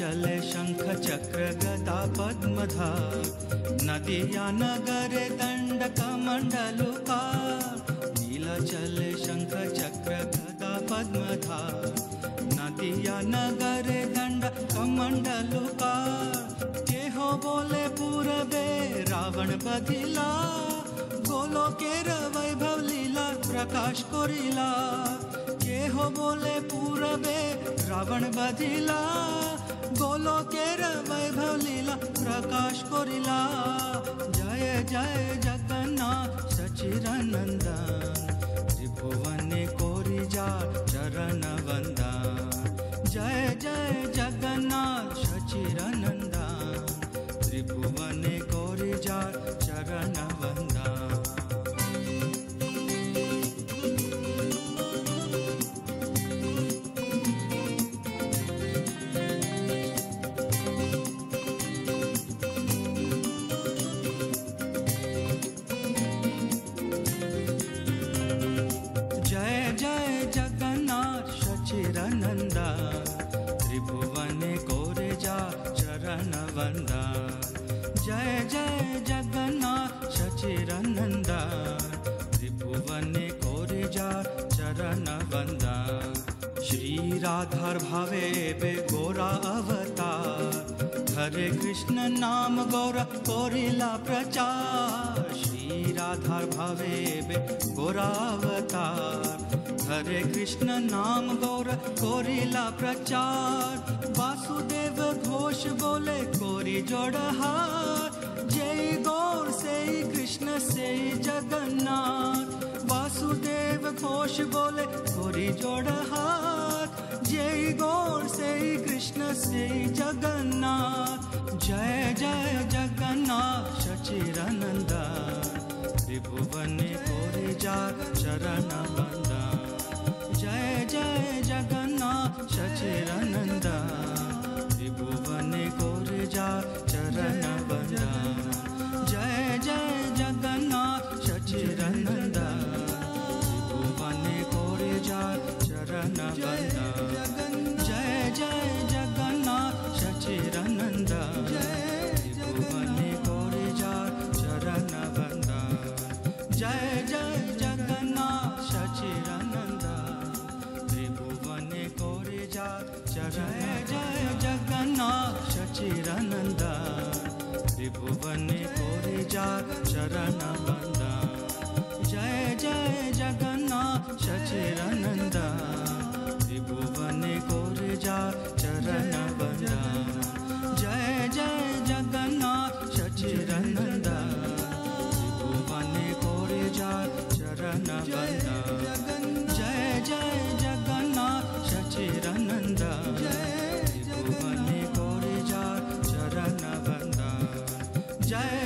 चले शंख चक्र गदा पद्मधार, नदिया नगरे दंड कमंडलुकार। नीला चले शंख चक्र गदा पद्मधार, नदिया नगरे दंड कमंडलुकार। केहो बोले पूरबे रावण बधिला, गोलो केर वैभव लीला प्रकाश कोरिला। केहो बोले पूरबे रावण बधिला, गोलो केर वैभव लीला प्रकाश कोरिला। जय जय जगन्नाथ सचिदानंदन, त्रिभुवने कोरिजा चरण वंदन। जय जय जगन्नाथ सचिदानंदन, त्रिभुवने कोरिजा चरण वंदन। सचिदानंदन, त्रिभुवने कोरिजा चरण वंदन। जय जय जगन्नाथ सचिदानंदन, त्रिभुवने कोरिजा चरण वंदन। श्री राधार भावे बे गोरा अवतार, हरे कृष्ण नाम गौर कोरिला प्रचार। श्री राधार भावे बे गोरा अवतार, हरे कृष्ण नाम गौर कोरिला प्रचार। वासुदेव घोष बोले कोरी जोड़हार, जय गौर से कृष्ण से जगन्नाथ। वासुदेव घोष बोले कोरी जोड़हार, जय गौर से कृष्ण से जगन्नाथ। जय जय जगन्नाथ सचिदानंदन, त्रिभुवने कोरिजा चरण वंदन। जय जय जगन्नाथ सचिदानंदन, त्रिभुवने कोरिजा चरण वंदन। जय जय जगन्नाथ सचिदानंदन, त्रिभुवने कोरिजा चरण वंदन। जय जय जगन्नाथ सचिदानंदन, त्रिभुवने कोरिजा चरण वंदन। जय जय जगन्नाथ सचिदानंदन, त्रिभुवने कोरिजा चरण। जय जगन्नाथ सचिदानंदन, त्रिभुवने कोरिजा चरण वंदन। जय जय जगन्नाथ सचिदानंदन, त्रिभुवने कोरिजा चरण वंदन। जय जय जगन्नाथ सचिदानंदन, त्रिभुवने कोरिजा चरण वंदन। जय जय जगन्नाथ सचिदानंदन, त्रिभुवने कोरिजा चरण वंदन। जय